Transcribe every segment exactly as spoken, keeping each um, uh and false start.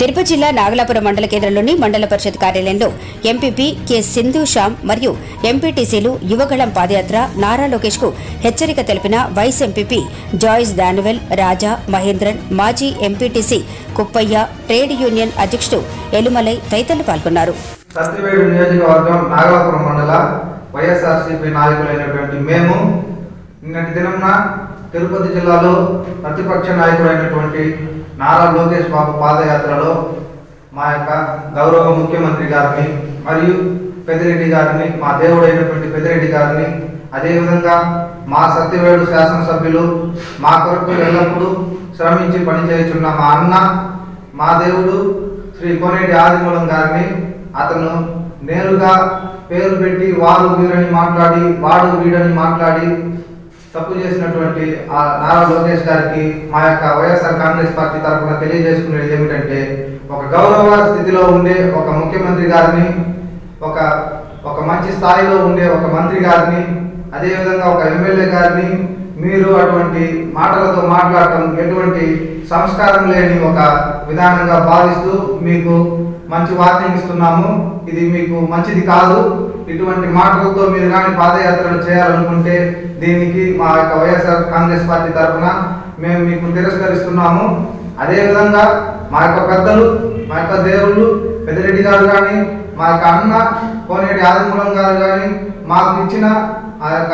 తిరుపతి జిల్లా నాగలాపురం మండల కేంద్రంలోని మండల పరిషత్ కార్యాలయంలో ఎంపీపీ కె సింధు శ్యామ్ మరియు ఎంపీటీసీలు యువగళం పాదయాత్ర నారా లోకేష్ కు హెచ్చరిక తెలిపిన వైస్ ఎంపీపీ జాయిస్ దానివెల్, రాజా, మహేంద్రన్, మాజీ ఎంపీటీసీ కుప్పయ్య, ట్రేడ్ యూనియన్ అధ్యక్షుడు ఎలుమలై తదితరులు పాల్గొన్నారు. సత్యవేడు నియోజకవర్గం నాగలాపురం మండల వైఎస్ఆర్సీపీ నాయకులైనటువంటి మేము నిన్నటి దినంన తిరుపతి జిల్లాలో ప్రతిపక్ష నాయకుడైనటువంటి నారా లోకేష్ బాబు పాదయాత్రలో మా యొక్క గౌరవ ముఖ్యమంత్రి గారిని మరియు పెద్దిరెడ్డి గారిని, మా దేవుడైనటువంటి పెద్దిరెడ్డి గారిని, అదేవిధంగా మా సత్యవేడు శాసనసభ్యులు మా కొరకు ఎల్లప్పుడూ శ్రమించి పనిచేయుచున్న మా అన్న, మా దేవుడు శ్రీ కోనేటి ఆదిమూలం గారిని అతను నేరుగా పేరు పెట్టి వారు వీరని మాట్లాడి వాడు వీడని మాట్లాడి తప్పు చేసినటువంటి ఆ నారా లోకేష్ గారికి మా యొక్క వైఎస్ఆర్ కాంగ్రెస్ పార్టీ తరఫున తెలియజేసుకునేది ఏమిటంటే, ఒక గౌరవ స్థితిలో ఉండే ఒక ముఖ్యమంత్రి గారిని, ఒక ఒక మంచి స్థాయిలో ఉండే ఒక మంత్రి గారిని, అదేవిధంగా ఒక ఎమ్మెల్యే గారిని మీరు అటువంటి మాటలతో మాట్లాడటం ఎటువంటి సంస్కారం లేని ఒక విధానంగా భావిస్తూ మీకు మంచి వార్నింగ్ ఇస్తున్నాము. ఇది మీకు మంచిది కాదు. ఇటువంటి మాటలతో మీరు కానీ పాదయాత్రలు చేయాలనుకుంటే దీనికి మా యొక్క వైఎస్ఆర్ కాంగ్రెస్ పార్టీ తరఫున మేము మీకు తిరస్కరిస్తున్నాము. అదేవిధంగా మా యొక్క పెద్దలు, మా యొక్క దేవుళ్ళు పెద్దిరెడ్డి గారు కానీ, మా యొక్క అన్న కోనేటి ఆదిమూలం గారు కానీ మాకు ఇచ్చిన ఆ యొక్క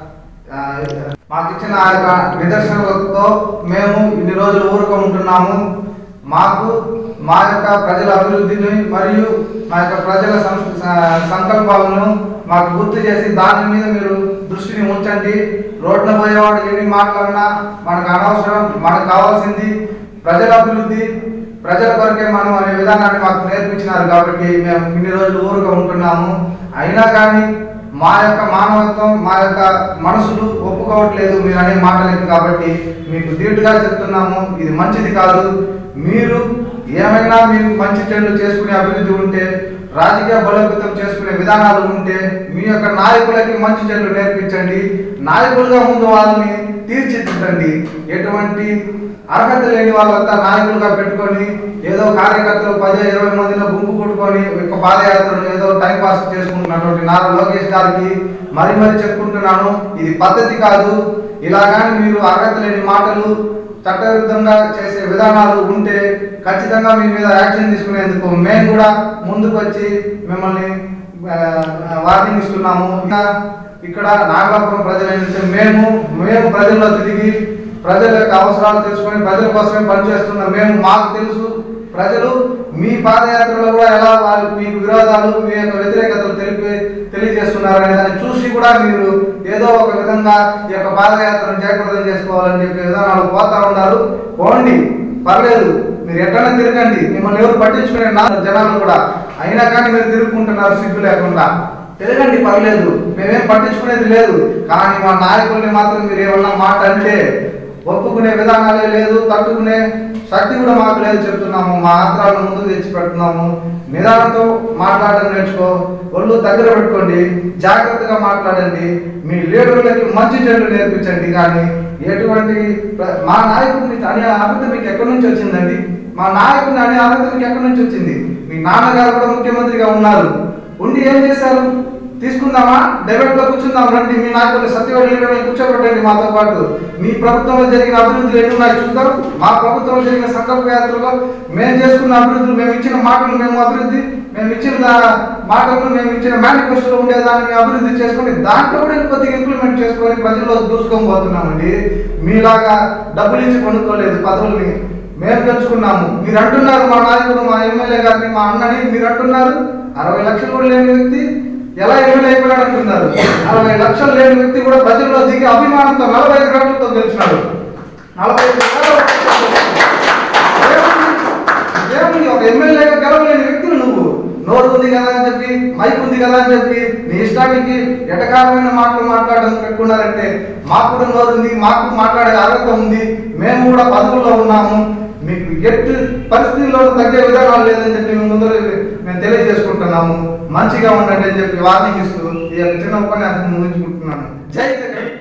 మాకు ఇచ్చిన ఆ యొక్క నిదర్శనలతో మేము ఇన్ని రోజులు ఊరుకో ఉంటున్నాము. మాకు మా యొక్క ప్రజల అభివృద్ధిని మరియు మా యొక్క ప్రజల సంకల్పాలను మాకు గుర్తు చేసి దాని మీద మీరు దృష్టిని ఉంచండి. రోడ్ల పోయేవాడు ఏమి మాట్లాడినా మనకు అనవసరం. మనకు కావాల్సింది ప్రజల అభివృద్ధి, ప్రజల కొరకే మనం అనే విధానాన్ని మాకు నేర్పించినారు కాబట్టి మేము ఇన్ని రోజులు ఊరుగా ఉంటున్నాము. అయినా కానీ మా యొక్క మానవత్వం, మా యొక్క మనసులు ఒప్పుకోవట్లేదు మీరు అనే మాటలకి. కాబట్టి మీకు ధీటుగా చెప్తున్నాము, ఇది మంచిది కాదు. మీరు ఏమైనా మీరు మంచి చెడులు చేసుకునే అభివృద్ధి ఉంటే, రాజకీయ బలోపేతం చేసుకునే విధానాలు ఉంటే మీ యొక్క నాయకులకి మంచి చెడులు నేర్పించండి. నాయకులుగా ముందు వాళ్ళని తీర్చిదిద్దండి. ఎటువంటి అర్హత లేని వాళ్ళంతా నాయకులుగా పెట్టుకొని ఏదో కార్యకర్తలు పది ఇరవై మందిలో గుంపు కొట్టుకొని ఒక పాదయాత్రను ఏదో టైం పాస్ చేసుకుంటున్నటువంటి నారా లోకేష్ గారికి మరి మరి చెప్పుకుంటున్నాను, ఇది పద్ధతి కాదు. ఇలా కానీ మీరు అర్హత లేని మాటలు, చట్టవిరుద్ధంగా చేసే విధానాలు ఉంటే ఖచ్చితంగా మీ మీద యాక్షన్ తీసుకునేందుకు మేము కూడా ముందుకు వచ్చి మిమ్మల్ని వార్నింగ్ ఇస్తున్నాము. ఇక్కడ నాగలాపురం ప్రజలు మేము మేము ప్రజల్లో తిరిగి ప్రజల యొక్క అవసరాలు తెలుసుకొని ప్రజల కోసమే పనిచేస్తున్న మేము, మాకు తెలుసు ప్రజలు మీ పాదయాత్రలో కూడా ఎలా వాళ్ళు మీకు విరోధాలు, మీ యొక్క వ్యతిరేకతలు తెలిపి తెలియజేస్తున్నారు అనే దాన్ని చూసి కూడా మీరు ఏదో ఒక విధంగా ఈ యొక్క పాదయాత్రను జయప్రదం చేసుకోవాలని చెప్పే విధానాలు పోతా ఉన్నారు. పోండి, పర్లేదు, మీరు ఎక్కడైనా తిరగండి, మిమ్మల్ని ఎవరు పట్టించుకునే జనాలు కూడా. అయినా కానీ మీరు తిరుగుకుంటున్నారు సిగ్గు లేకుండా. తిరగండి, పర్లేదు, మేమేం పట్టించుకునేది లేదు. కానీ మా నాయకుల్ని మాత్రం మీరు ఏమన్నా మాట అంటే ఒప్పుకునే విధానాలే లేదు, తట్టుకునే శక్తి కూడా మాకు లేదు చెప్తున్నాము. మా ఆత్రాలను ముందుకు తెచ్చి పెడుతున్నాము. నిదానంతో మాట్లాడడం నేర్చుకో, ఒళ్ళు దగ్గర పెట్టుకోండి, జాగ్రత్తగా మాట్లాడండి, మీ లీడర్లకి మంచి చెడు నేర్పించండి. కానీ ఎటువంటి మా నాయకుడిని అనే అర్హత మీకు ఎక్కడి నుంచి వచ్చిందండి? మా నాయకుడిని అనే అర్హత మీకు ఎక్కడి నుంచి వచ్చింది? మీ నాన్నగారు కూడా ముఖ్యమంత్రిగా ఉన్నారు, ఉండి ఏం చేశారు? తీసుకుందామా, డెబేట్ లో కూర్చుందాం, రండి, మీ నాయకులు సత్యవేడు లీడర్ని కూర్చోబెట్టండి మాతో పాటు. మీ ప్రభుత్వంలో జరిగిన అభివృద్ధులు ఎన్ని ఉన్నాయి చూద్దాం. మా ప్రభుత్వంలో జరిగిన సంకల్ప యాత్రలో మేము చేసుకున్న అభివృద్ధులు, మేము ఇచ్చిన మాటలు, మేము అభివృద్ధి మేము ఇచ్చిన మాటలను, మేము ఇచ్చిన మేనిఫెస్టోలో ఉండేదాన్ని అభివృద్ధి చేసుకొని దాంట్లో కూడా కొద్దిగా ఇంప్లిమెంట్ చేసుకొని ప్రజల్లో దూసుకొని పోతున్నామండి. మీలాగా డబ్బులు ఇచ్చి కొనుక్కోలేదు పదవుల్ని, మేము తెలుసుకున్నాము. మీరు అంటున్నారు మా నాయకుడు, మా ఎమ్మెల్యే గారిని, మా అన్నని మీరు అంటున్నారు. అరవై లక్షలు కూడా లేని వ్యక్తి ఎలా ఎమ్మెల్యే అయిపోయాడు అంటున్నారు. అరవై లక్షలు లేని వ్యక్తి కూడా ప్రజల్లో దిగి అభిమానంతో నలభై ఐదు గంటలతో గెలిచినాడు. నలభై ఐదు ఏముంది, ఒక ఎమ్మెల్యేగా గెలవలేని వ్యక్తులు నువ్వు. నోరు ఉంది కదా అని చెప్పి, మైక్ ఉంది కదా అని చెప్పి నీ ఇష్టానికి ఎటకారమైన మాటలు మాట్లాడడం పెట్టుకున్నారంటే, మాకు కూడా నోరు ఉంది, మాకు మాట్లాడే అర్హత ఉంది, మేము కూడా పదవుల్లో ఉన్నాము. మీకు ఎట్టి పరిస్థితుల్లో తగ్గే విధానాలు లేదని చెప్పి మేము ముందు మేము తెలియజేసుకుంటున్నాము. మంచిగా ఉండండి అని చెప్పి వార్నింగ్ ఇస్తూ ఈ చిన్న ఉపన్యాసం ముగించుకుంటున్నాను. జై జగన్.